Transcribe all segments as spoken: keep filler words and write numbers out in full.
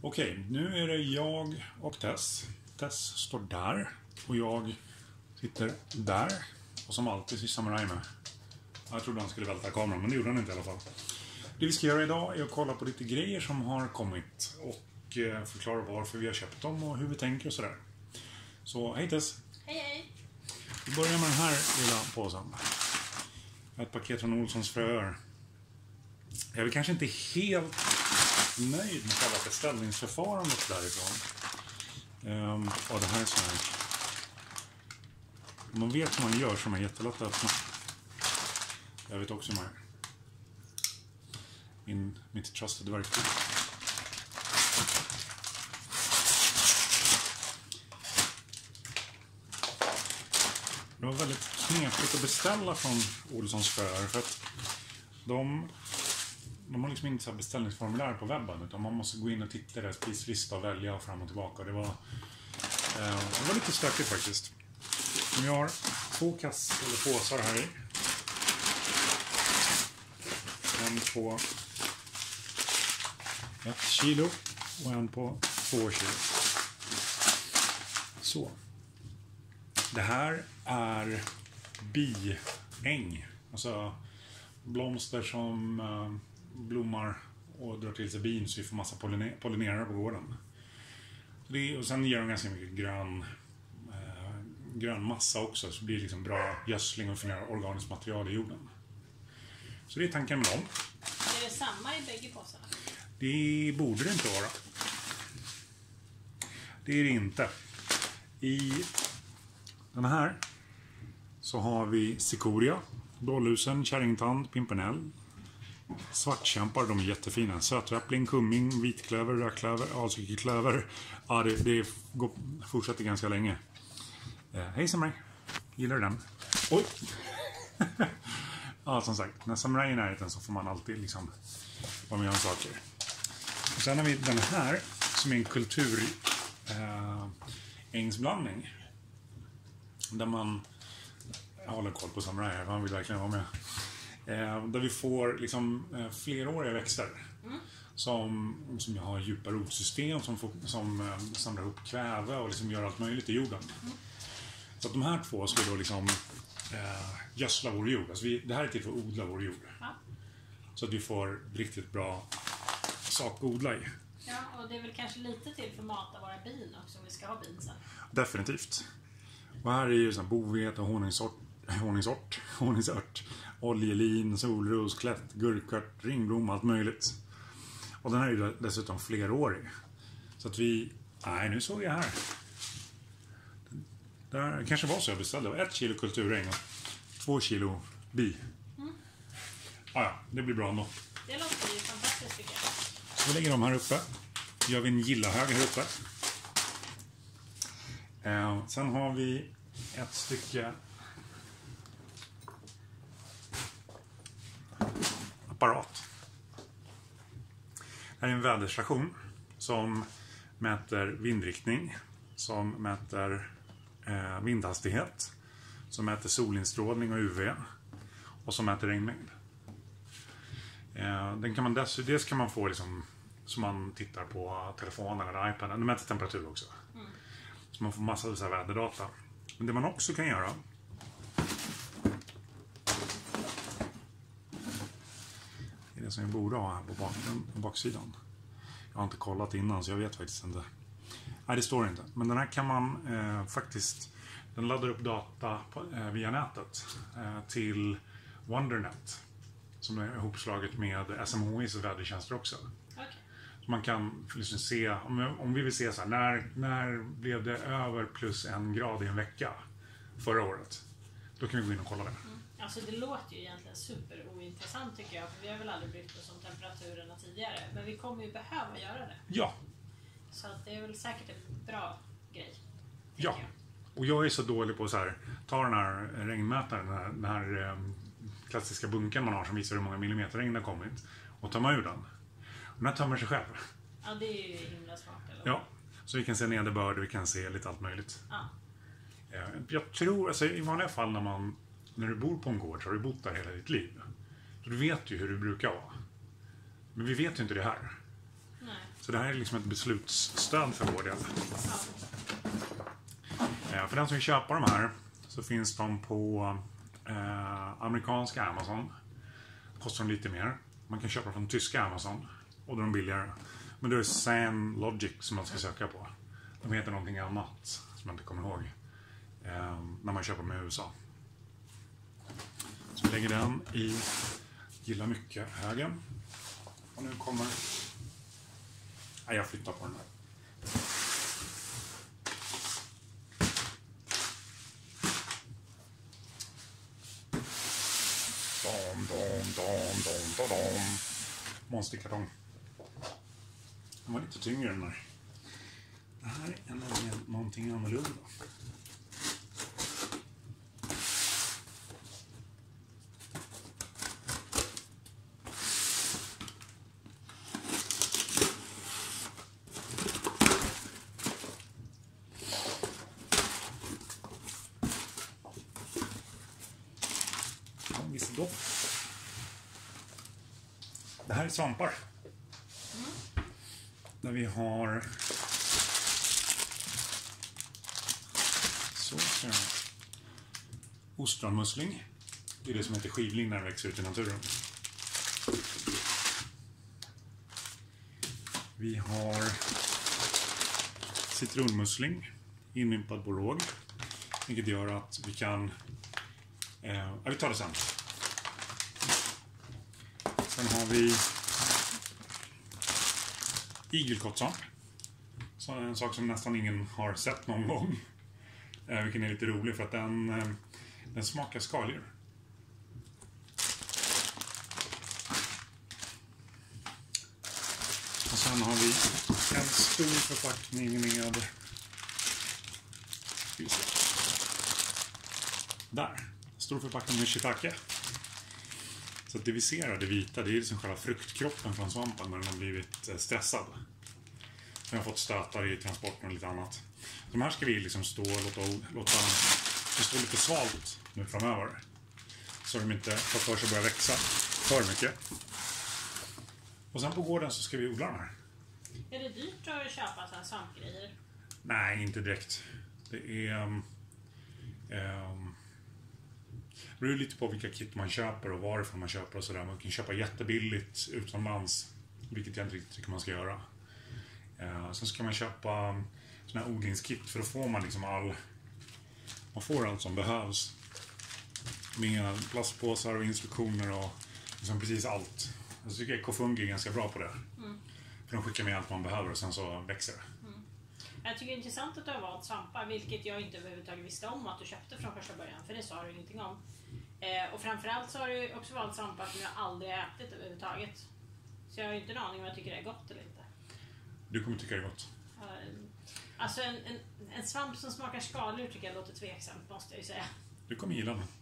Okej, nu är det jag och Tess. Tess står där och jag sitter där. Och som alltid så Samurai med. Jag trodde han skulle välta kameran, men det gjorde han inte i alla fall. Det vi ska göra idag är att kolla på lite grejer som har kommit och förklara varför vi har köpt dem och hur vi tänker och sådär. Så hej Tess! Hej hej! Vi börjar med den här lilla påsen. Ett paket från Olssons fröer. Jag är väl kanske inte helt nöjd med själva beställningsförfarandet därifrån. Um, och det här är så här. Man vet hur man gör som är jättelätt att öppna. Jag vet också hur man gör. Min, mitt trusted verktyg. Det var väldigt knepigt att beställa från Olssons fröer för att de, de har liksom inte så här beställningsformulär på webben utan man måste gå in och titta i deras prislista och välja fram och tillbaka. Det var, eh, det var lite stökigt faktiskt. Jag har två kass eller påsar här i. En på ett kilo och en på två kilo. Så. Det här är biäng. Alltså blomster som uh, blommar och drar till sig bin så vi får massa polliner- pollinerare på gården. Det, och sen ger de ganska mycket grön, uh, grön massa också så det blir liksom bra gödsling och finna organiskt material i jorden. Så det är tanken med dem. Är det samma i bägge påsarna? Det borde det inte vara. Det är det inte. I den här så har vi cikoria, blålusen, kärringtand, pimpernell, svartkämpar, de är jättefina. Söträppling, kumming, vitklöver, rödklöver, alsikeklöver. Ja, det, det går, fortsätter ganska länge. Eh, hej Samurai, gillar du den? Oj! Ja, som sagt, när Samurai är i närheten så får man alltid liksom vara med om saker. Och sen har vi den här som är en kultur eh, ängsblandning. Där man, jag håller koll på Samurai här, man vill verkligen vara med. Eh, där vi får liksom eh, fleråriga växter. Mm. Som, som har djupa rotsystem som, får, som eh, samlar ihop kväve och liksom gör allt möjligt i jorden. Mm. Så att de här två ska då liksom eh, gödsla vår jord. Alltså vi, det här är till för att odla vår jord. Ja. Så att vi får riktigt bra sak att odla i. Ja, och det är väl kanske lite till för att mata våra bin också om vi ska ha bin sen. Definitivt. Och här är ju sån bovete, honungsort, honungsort, honungsört, oljelin, solros, klätt, gurkört, ringblom, allt möjligt. Och den här är ju dessutom flerårig. Så att vi, nej nu såg jag här. Det kanske var så jag beställde. Ett kilo kulturäng och två kilo bi. Mm. Ah, ja, det blir bra ändå. Det låter ju fantastiskt tycker jag. Så vi lägger dem här uppe. Gör vi en gillahög här uppe. Eh, sen har vi ett stycke apparat. Det här är en väderstation som mäter vindriktning, som mäter eh, vindhastighet, som mäter solinstrålning och U V och som mäter regnmängd. Eh, den kan man dess, dels kan man få liksom, som man tittar på telefonen eller iPaden. Den mäter temperatur också. Mm. Så man får massa av så här väderdata. Men det man också kan göra är det som vi borde ha här på, bak, på baksidan. Jag har inte kollat innan så jag vet faktiskt inte. Nej, det står inte. Men den här kan man eh, faktiskt, den laddar upp data på, eh, via nätet eh, till WonderNet. Som är ihopslaget med S M H I:s vädertjänster också. Okay. Så man kan liksom se, om, om vi vill se så här, när, när blev det över plus en grad i en vecka förra året? Då kan vi gå in och kolla det. Mm. Alltså det låter ju egentligen superointressant tycker jag. För vi har väl aldrig brytt oss om temperaturerna tidigare. Men vi kommer ju behöva göra det. Ja. Så att det är väl säkert en bra grej. Ja. Jag. Och jag är så dålig på att så här, ta den här regnmätaren, den här, den här um, klassiska bunken man har som visar hur många millimeter regn det har kommit. Och tömma ur den. Och den här tömmer sig själv. Ja, det är ju himla smart. Eller? Ja. Så vi kan se nederbörd och vi kan se lite allt möjligt. Ja. Jag tror, alltså i vanliga fall när man när du bor på en gård så har du bott där hela ditt liv. Så du vet ju hur du brukar vara. Men vi vet ju inte det här. Nej. Så det här är liksom ett beslutsstöd för vår del. Eh, för den som vill köpa de här så finns de på eh, amerikanska Amazon. Kostar de lite mer. Man kan köpa från tyska Amazon. Och då är de billigare. Men då är det SanLogic som man ska söka på. De heter någonting annat som jag inte kommer ihåg. Eh, när man köper med U S A. Så vi lägger den i gilla mycket högen. Och nu kommer... Nej, jag flyttar på den här. Dom, dom, dom, dom, dom, dom. Monsterkartong. Den var lite tyngre den där. Det här är nämligen någonting annorlunda. Det här är svampar. Mm. Där vi har så ser jag. Ostronmusling. Det är det som heter skivling när det växer ut i naturen. Vi har citronmusling inympad på råg. Vilket gör att vi kan eh, ja, vi tar det sen. Sen har vi igelkottsvamp. Så en sak som nästan ingen har sett någon gång. Eh, vilken är lite rolig för att den, eh, den smakar skaldjur. Och sen har vi en stor förpackning med... Där. Stor förpackning med shiitake. Så att det vi ser här, det vita, det är liksom själva fruktkroppen från svampen när den har blivit stressad. Den har fått stötar i transporten och lite annat. De här ska vi liksom stå och låta, låta det stå lite svalt nu framöver. Så de inte tar för sig att börja växa för mycket. Och sen på gården så ska vi odla de här. Är det dyrt att köpa sådana svampgrejer? Nej, inte direkt. Det är... Um, um, det beror lite på vilka kit man köper och varifrån man köper och sådär. Man kan köpa jättebilligt utomlands, vilket jag inte riktigt tycker man ska göra. Uh, sen ska man köpa sådana här odlingskit, för då får man liksom all... Man får allt som behövs. Med plastpåsar och instruktioner och liksom precis allt. Jag tycker Kofungi är ganska bra på det. Mm. För de skickar med allt man behöver och sen så växer det. Mm. Jag tycker det är intressant att du har valt svampar, vilket jag inte överhuvudtaget visste om att du köpte från första början, för det sa du ingenting om. Eh, och framförallt så har du också valt svampar som jag aldrig har ätit överhuvudtaget. Så jag har ju inte en aning om jag tycker det är gott eller inte. Du kommer tycka det är gott. Eh, alltså en, en, en svamp som smakar skaldjur tycker jag låter tveksamt, måste jag ju säga. Du kommer gilla den.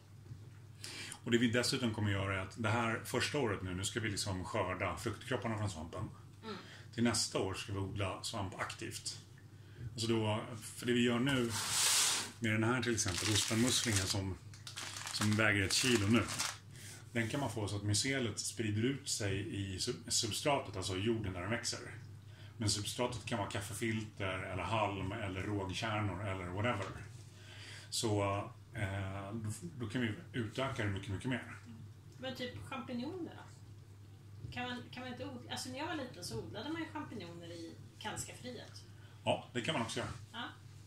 Och det vi dessutom kommer göra är att det här första året nu, nu ska vi liksom skörda fruktkropparna från svampen. Mm. Till nästa år ska vi odla svamp aktivt. Alltså då, för det vi gör nu med den här till exempel, ostronmuslingen som, som väger ett kilo nu. Den kan man få så att mycelet sprider ut sig i substratet, alltså jorden där den växer. Men substratet kan vara kaffefilter eller halm eller rågkärnor eller whatever. Så eh, då, då kan vi utöka det mycket, mycket mer. Men typ champinjoner då? Kan man, kan man inte odla? Alltså när jag var liten så odlade man ju champinjoner i Kallskafferiet. Ja, det kan man också göra. Ja.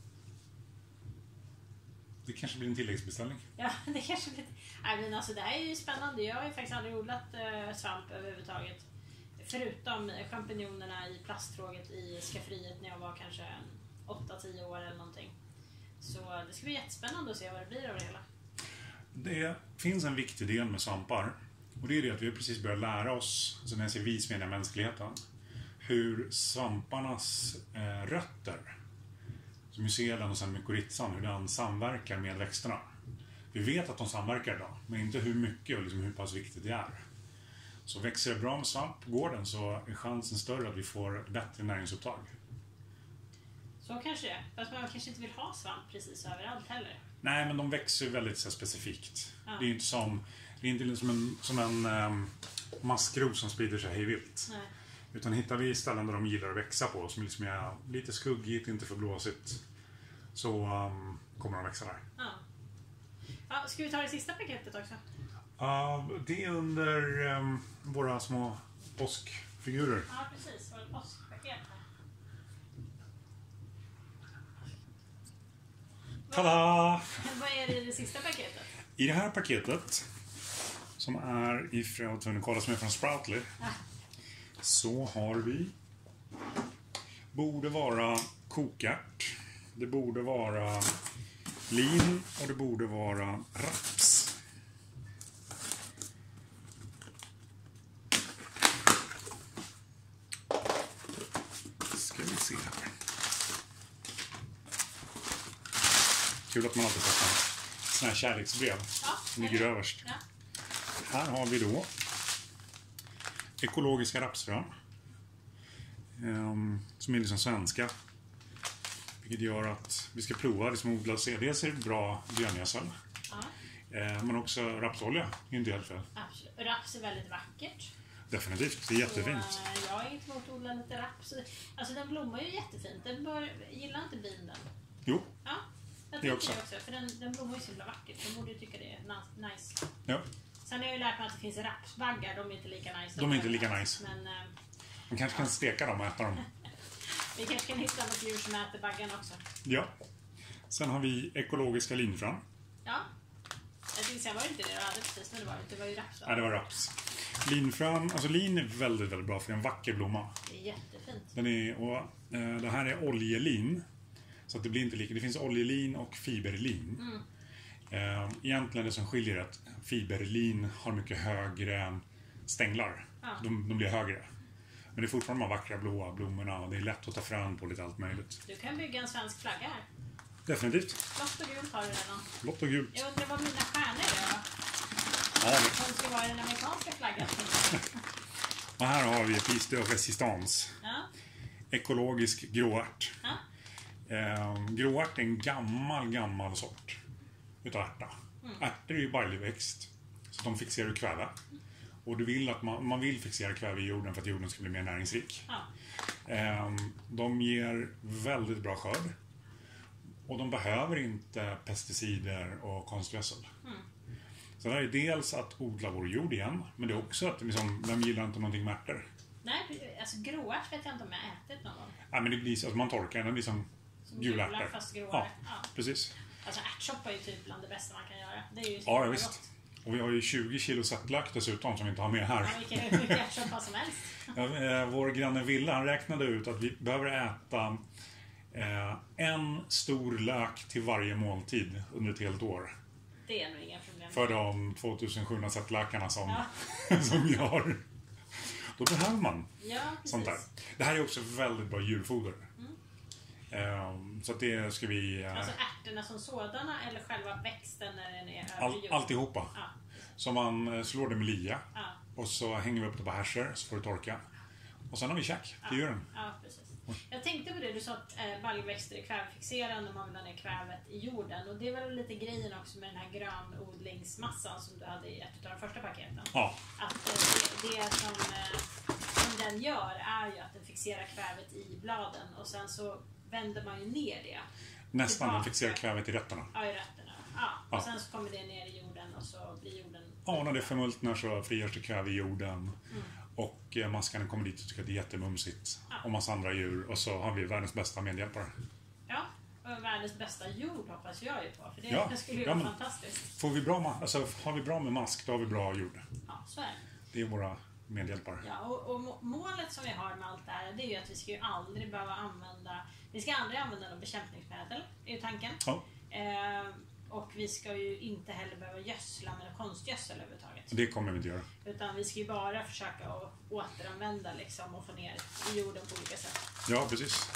Det kanske blir en tilläggsbeställning. Ja, det kanske blir... Nej, men alltså det här är ju spännande. Jag har ju faktiskt aldrig odlat eh, svamp överhuvudtaget. Förutom champinjonerna i plasttråget i skafferiet när jag var kanske åtta tio år eller någonting. Så det ska bli jättespännande att se vad det blir av det hela. Det finns en viktig del med svampar. Och det är det att vi precis börjat lära oss, alltså när jag säger vis menar mänskligheten, hur svamparnas eh, rötter, som mycelen och sen mykorrhizan, hur den samverkar med växterna. Vi vet att de samverkar idag, men inte hur mycket och liksom hur pass viktigt det är. Så växer det bra med svamp på gården så är chansen större att vi får bättre näringsupptag. Så kanske det. Fast man kanske inte vill ha svamp precis överallt heller. Nej, men de växer väldigt så specifikt. Ja. Det är inte som, det är inte som en, som en um, maskros som sprider sig hej vilt. Utan hittar vi ställen där de gillar att växa på, som liksom är lite skuggigt, inte för blåsigt, så um, kommer de växa där. Ja. Ja, ska vi ta det sista paketet också? Uh, det är under um, våra små påskfigurer. Ja, precis. Våra påskpaket här. Tada! Vad är det i det sista paketet? I det här paketet, som är ifrån, jag tror kolla som är från Sproutly, Ja. så har vi, borde vara kokärt, det borde vara lin och det borde vara raps. Ska vi se här. Kul att man alltid får sådana här kärleksbrev. Ja, Som ligger överst. Ja. Här har vi då ekologiska rapsfrön. Um, som är liksom svenska. Vilket gör att vi ska prova det som odlas. Dels är det bra gröngödsel. Ja. Uh, men också rapsolja är inte helt fel. Absolut. Raps är väldigt vackert. Definitivt, det är jättefint. Så, äh, jag är inte emot att odla lite raps. Alltså den blommar ju jättefint. Den bör, gillar inte bin den? Jo, Ja, jag Det tycker också. det också. För den, den blommar ju så himla vackert. De borde ju tycka det är na- nice. ja. Sen har jag ju lärt mig att det finns rapsbaggar. De är inte lika nice. De är inte lika nice. Men äh, Man kanske kan steka dem och äta dem. vi kanske kan hitta något djur som äter baggarna också. Ja. Sen har vi ekologiska linfrön. Ja. Jag tänkte säga, var det inte det du hade precis? Men det var det inte. Det var ju raps. Nej, det var raps. Linfrön, alltså lin är väldigt, väldigt bra för det är en vacker blomma. Det är jättefint. Den är, och, eh, det här är oljelin. Så att det blir inte lika. Det finns oljelin och fiberlin. Mm. Eh, egentligen det som skiljer är att fiberlin har mycket högre stänglar. Ja. De, de blir högre. Men det är fortfarande de här vackra blåa blommorna och det är lätt att ta frön på lite allt möjligt. Du kan bygga en svensk flagga här. Definitivt. Blått och gult har du redan. Blått och gult. Jag undrar vad mina stjärnor är då? Ja, det. Som ska vara den amerikanska flaggan. Och här har vi Piece de Resistance. Ja. Ekologisk gråärt. Ja. Eh, gråärt är en gammal, gammal sort utav ärta. Mm. Ärtor är ju baljväxt. Så de fixerar kväve. Och du vill att man, man vill fixera kväve i jorden för att jorden ska bli mer näringsrik. Ja. Eh, de ger väldigt bra skörd. Och de behöver inte pesticider och konstgödsel. Mm. Så det här är dels att odla vår jord igen. Men det är också att liksom, vem gillar inte någonting med ärtor? Nej, alltså gråärt vet jag inte om jag har ätit någon gång. Ja, men det blir så att man torkar den, det blir som, Som julärtor. jular fast gråare. Ja, Ja. precis. Alltså ärtsoppa är ju typ bland det bästa man kan göra. Det är ju så Ja, ja, himla visst. gott. Och vi har ju tjugo kilo sättlök dessutom som vi inte har med Ja, här. vilken hur mycket ärtsoppa som helst. Ja, eh, vår granne Ville, han räknade ut att vi behöver äta eh, en stor lök till varje måltid under ett helt år. Det är nog inga problem. För de tvåtusensjuhundra sättlökarna som, Ja. som vi har. Då behöver man Ja, precis. sånt där. Det här är också väldigt bra djurfoder. Mm. Eh, så att det ska vi... Eh, Alltså ärtorna som sådana eller själva växten när den är över all, jorden? alltihopa. Ja. Så man eh, slår det med lia. Ja. Och så hänger vi upp det på härsor så får det torka. Och sen har vi käk till Ja. djuren. Ja, precis. Jag tänkte på det, du sa att eh, baljväxter är kvävefixerande och man vill ha ner kvävet i jorden. Och det är väl lite grejen också med den här grönodlingsmassan som du hade i ett av de första paketen. Ja, Att eh, det, det som, eh, som den gör är ju att den fixerar kvävet i bladen och sen så vänder man ju ner det. nästan. Den Tillbaka. fixerar kvävet i rötterna. Ja, i rötterna. Ja. Och Ja. sen så kommer det ner i jorden och så blir jorden... Ja, när det förmultnar så frigörs det kväve i jorden. Mm. Och eh, maskarna kommer dit och tycker att det är jättemumsigt. Ja. Och massa andra djur. Och så har vi världens bästa medhjälpare. Ja, och världens bästa jord hoppas jag ju på. För det, Ja, det skulle ju ja, vara men- fantastiskt. Får vi bra ma- alltså, har vi bra med mask, då har vi bra jord. Ja, så är det. Det är våra medhjälpare. Ja, och, och må- målet som vi har med allt det här, det är ju att vi ska ju aldrig behöva använda, vi ska aldrig använda någon bekämpningsmedel, är ju tanken. Ja, Eh, och vi ska ju inte heller behöva gödsla med konstgödsel överhuvudtaget. det kommer vi inte göra. Utan vi ska ju bara försöka att återanvända liksom och få ner i jorden på olika sätt. Ja, precis.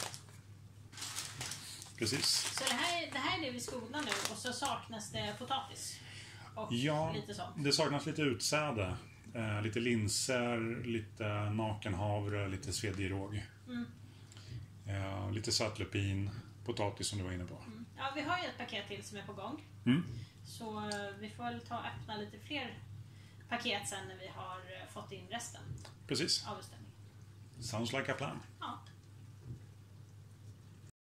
Precis. Så det här, det här är det vi ska odla nu och så saknas det potatis. Och Ja, lite sånt. det saknas lite utsäde. Eh, lite linser, lite nakenhavre, lite svedjeråg. Mm. Eh, lite sötlupin, potatis som du var inne på. Mm. Ja, vi har ju ett paket till som är på gång. Mm. Så eh, vi får väl ta och öppna lite fler paket sen när vi har eh, fått in resten Precis. av beställningen. Sounds like a plan. Ja.